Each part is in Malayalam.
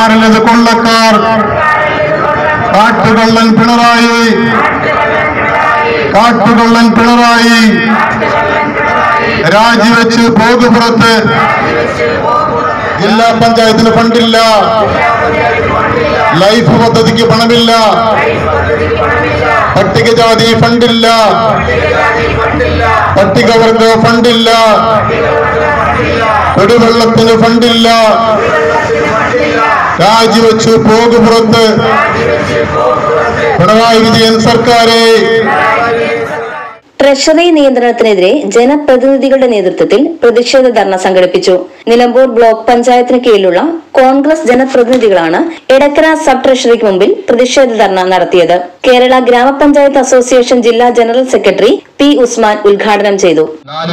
സർക്കാരിലേത് കൊള്ളക്കാർ കാട്ടുകള്ളൻ പിണറായി രാജിവെച്ച് പോകുപുറത്ത്. ജില്ലാ പഞ്ചായത്തിന് ഫണ്ടില്ല, ലൈഫ് പദ്ധതിക്ക് പണമില്ല, പട്ടികജാതി ഫണ്ടില്ല, പട്ടികവർഗ ഫണ്ടില്ല, കുടിവെള്ളത്തിന് ഫണ്ടില്ല. രാജിവെച്ച് പോകുപുറത്ത്. പിണറായി വിജയൻ സർക്കാരെ. ട്രഷറി നിയന്ത്രണത്തിനെതിരെ ജനപ്രതിനിധികളുടെ നേതൃത്വത്തിൽ പ്രതിഷേധ ധർണ സംഘടിപ്പിച്ചു. നിലമ്പൂർ ബ്ലോക്ക് പഞ്ചായത്തിന് കീഴിലുള്ള കോൺഗ്രസ് ജനപ്രതിനിധികളാണ് എടക്കര സബ് ട്രഷറിക്ക് മുമ്പിൽ പ്രതിഷേധ ധർണ നടത്തിയത്. കേരള ഗ്രാമപഞ്ചായത്ത് അസോസിയേഷൻ ജില്ലാ ജനറൽ സെക്രട്ടറി പി ഉസ്മാൻ ഉദ്ഘാടനം ചെയ്തു.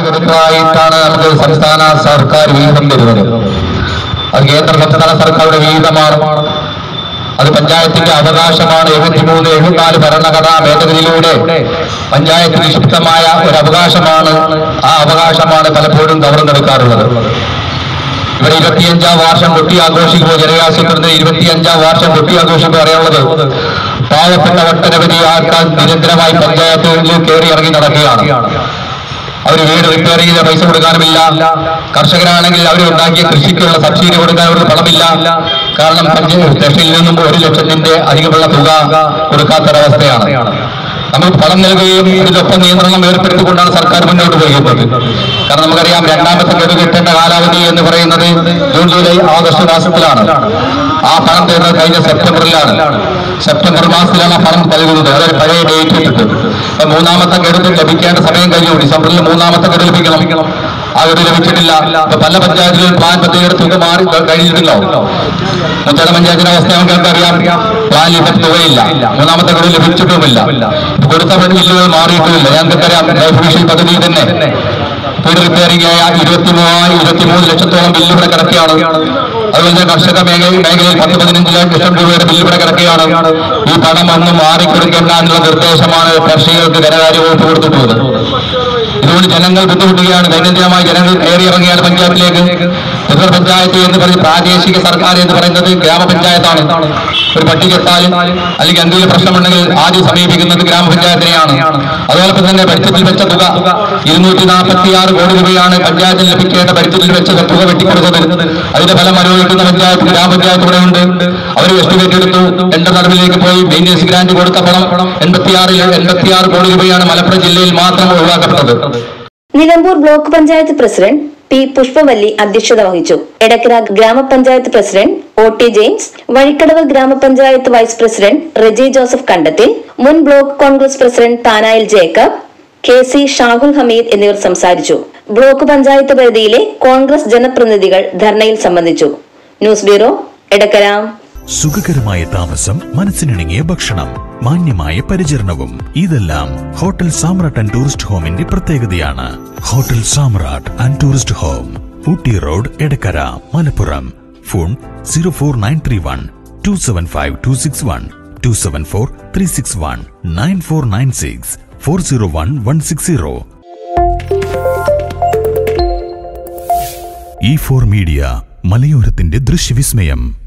സംസ്ഥാന സർക്കാർ വീതം തരുന്നത് അത് കേന്ദ്ര സംസ്ഥാന സർക്കാരുടെ വീതമാണ്. അത് പഞ്ചായത്തിന്റെ അവകാശമാണ്. 73-74 ഭരണഘടനാ ഭേദഗതിയിലൂടെ പഞ്ചായത്തിന് നിക്ഷിപ്തമായ ഒരു അവകാശമാണ്. ആ അവകാശമാണ് പലപ്പോഴും കവർന്നെടുക്കാറുള്ളത്. ഇവിടെ 25-ാം വർഷം കൊട്ടി ആഘോഷിക്കുമ്പോൾ ജനകാശിക്കുന്നത് 25-ാം വർഷം കൊട്ടി ആഘോഷിക്കുമ്പോൾ അറിയാനുള്ളത് പാവപ്പെട്ട ഒട്ടനവധി ആൾക്കാർ നിരന്തരമായി പഞ്ചായത്തുകളിൽ കയറി ഇറങ്ങി നടക്കുകയാണ്. അവർ വീട് റിപ്പയർ ചെയ്ത പൈസ കൊടുക്കാനുമില്ല. കർഷകരാണെങ്കിൽ അവർ ഉണ്ടാക്കിയ കൃഷിക്കുള്ള സബ്സിഡി കൊടുക്കാൻ അവർക്ക് പണമില്ല. കാരണം ട്രഷറിയിൽ നിന്നും 1 ലക്ഷത്തിന്റെ അധികമുള്ള തുക കൊടുക്കാത്തൊരവസ്ഥയാണ്. നമ്മൾ പണം നൽകുകയും ഇതിലൊപ്പം നിയന്ത്രണം ഏർപ്പെടുത്തിക്കൊണ്ടാണ് സർക്കാർ മുന്നോട്ട് പോകുന്നത്. കാരണം നമുക്കറിയാം, രണ്ടാമത്തെ ഗഡു കിട്ടേണ്ട കാലാവധി എന്ന് പറയുന്നത് ജൂൺ, ജൂലൈ, ആഗസ്റ്റ് മാസത്തിലാണ്. ആ പണം തരുന്നത് കഴിഞ്ഞ സെപ്റ്റംബറിലാണ്. സെപ്റ്റംബർ മാസത്തിലാണ് ആ പണം നൽകുന്നത്. അതൊരു പഴയ ഡേറ്റ് ഇട്ടിട്ട് മൂന്നാമത്തെ ഗഡു ലഭിക്കേണ്ട സമയം കഴിഞ്ഞു. ഡിസംബറിൽ മൂന്നാമത്തെ ഗഡു ലഭിക്കണം. ആ ഗഡു ലഭിച്ചിട്ടില്ല. ഇപ്പൊ പല പഞ്ചായത്തുകളിൽ പ്ലാൻ പദ്ധതിയുടെ തുക മാറി കഴിഞ്ഞിട്ടുണ്ടാവും. മുത്തല പഞ്ചായത്തിന്റെ അവസ്ഥ നമുക്കറിയാം. പ്ലാനിൽ തുകയില്ല, മൂന്നാമത്തെ ഗഡു ലഭിച്ചിട്ടുമില്ല, കൊടുത്ത ബില്ലുകൾ മാറിയിട്ടുമില്ല. ഞങ്ങൾക്കറിയാം, ലൈഫ് മിഷൻ പദ്ധതി തന്നെ വീട് റിപ്പയറിംഗ് ആയ 23 ലക്ഷത്തോളം ബില്ല് ഇവിടെ കിടക്കുകയാണ്. അതുപോലെ തന്നെ കർഷക മേഖലയിൽ 10-15 ലക്ഷം രൂപയുടെ ബില്ല് ഇവിടെ കിടക്കുകയാണ്. ഈ പണം ഒന്നും മാറിക്കൊടുക്കേണ്ട എന്നുള്ള നിർദ്ദേശമാണ് കർഷകർക്ക് ധനകാര്യ വകുപ്പ് കൊടുത്തിട്ടുള്ളത്. ഇതുകൊണ്ട് ജനങ്ങൾ ബുദ്ധിമുട്ടുകയാണ്. ദൈനംദിനമായി ജനങ്ങൾ കയറിയിറങ്ങിയാണ് പഞ്ചായത്തിലേക്ക്. ത്രിതല പഞ്ചായത്ത് എന്ന് പറഞ്ഞ് പ്രാദേശിക സർക്കാർ എന്ന് പറയുന്നത് ഗ്രാമപഞ്ചായത്താണ്. ഒരു പട്ടികെട്ടാൽ അല്ലെങ്കിൽ എന്തെങ്കിലും പ്രശ്നമുണ്ടെങ്കിൽ ആദ്യം സമീപിക്കുന്നത് ഗ്രാമപഞ്ചായത്തിനെയാണ്. അതോടൊപ്പം തന്നെ ബഡ്ജറ്റിൽ വെച്ച തുക 246 കോടി രൂപയാണ് പഞ്ചായത്തിൽ ലഭിക്കേണ്ട ബഡ്ജറ്റിൽ വെച്ച തുക വെട്ടിക്കൊടുത്തത്. അതിന്റെ ഫലം അനുഭവിക്കുന്ന പഞ്ചായത്ത് ഗ്രാമപഞ്ചായത്ത് ഇവിടെ ഉണ്ട്. അവർ എസ്റ്റിമേറ്റ് എടുത്തു. ടെൻഡർ നടപടിയിലേക്ക് പോയി. മെയിൻ്റനൻസ് ഗ്രാന്റ് കൊടുത്ത പണം 86 കോടി രൂപയാണ് മലപ്പുറം ജില്ലയിൽ മാത്രം ഒഴിവാക്കപ്പെട്ടത്. Nilambur block panchayat president P Pushpavalli അധ്യക്ഷത വഹിച്ചു. എടക്കര ഗ്രാമപഞ്ചായത്ത് പ്രസിഡന്റ് OT ജെയിംസ്, വഴിക്കടവ് ഗ്രാമപഞ്ചായത്ത് vice president Reji Joseph Kandathil, മുൻ block Congress president Thanayil Jacob, KC Shahul Hameed എന്നിവർ സംസാരിച്ചു. ബ്ലോക്ക് പഞ്ചായത്ത് പരിധിയിലെ കോൺഗ്രസ് ജനപ്രതിനിധികൾ ധർണയിൽ സംബന്ധിച്ചു. News bureau, Edakkara. സുഖകരമായ താമസം, മനസ്സിനിണങ്ങിയ ഭക്ഷണം, മാന്യമായ പരിചരണവും ഇതെല്ലാം ഹോട്ടൽ സാമ്രാട്ട് ആൻഡ് ടൂറിസ്റ്റ് ഹോമിന്റെ പ്രത്യേകതയാണ്. Hotel Samrat and tourist home, Ooty road, Edakkara, Malappuram. Phone 04931 275 261 274 361 9496 401 160. E4 media, മലയോരത്തിന്റെ ദൃശ്യവിസ്മയം.